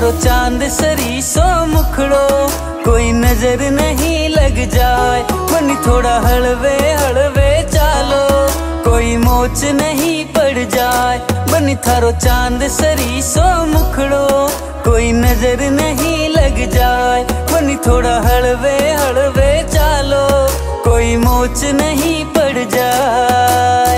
थारो चांद सरी सो मुखड़ो, कोई नजर नहीं लग जाए। बनी थोड़ा हलवे हलवे चालो, कोई मोच नहीं पड़ जाए। बनी थारो चांद सरी सो मुखड़ो, कोई नजर नहीं लग जाए। बनी थोड़ा हलवे हलवे चालो, कोई मोच नहीं पड़ जाए।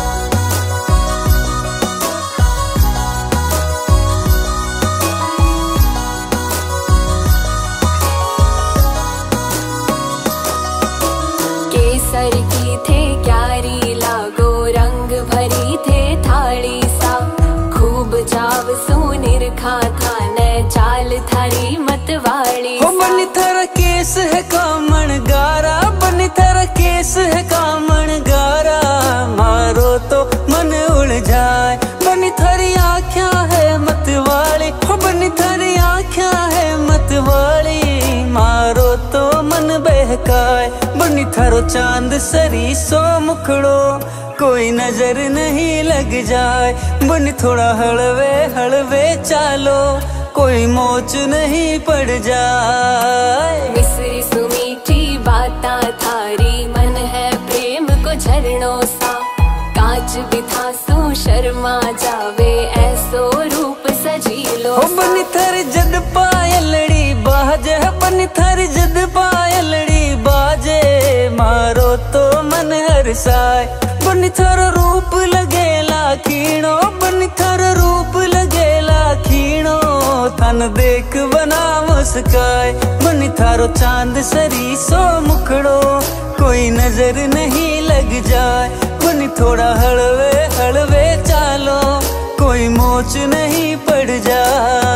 केसर की थे क्यारी लागो, रंग भरी थे थाली सा। खूब चाव सुनिर खा था न चाल थारी मतवाली सा। बनी थारा केस है कामण गारा, बनी थारा केस है कामण गारा। मारो तो मन उड़ जाए। बनी थारी आँखियाँ है मतवाली, बनी थारी आँखियाँ है मतवाली। मारो तो मन बहकाए। बनी थारो चांद सरी सो मुखड़ो, कोई नजर नहीं लग जाए। बनी थोड़ा हलवे हलवे चालो, कोई मोच नहीं पड़ जाए। मिसरी सुमीठी बाता थारी, मन है प्रेम को झरनों सा। कांच बिथा सो शर्मा जावे, ऐसो रूप सजीलो सा। बनी थारी जद पायलड़ी बाजे, बनी थारी जद पायलड़ी बाजे। मारो तो मन हरसाए। बनी थारो रूप लगेला खीणो, बनी थारो रूप लगेला खीणो। थन देख बना मुस्काए। बनी थारो चांद सरी सो मुखड़ो, कोई नजर नहीं लग जाए। बनी थोड़ा हलवे हलवे चालो, कोई मोच नहीं पड़ जाए।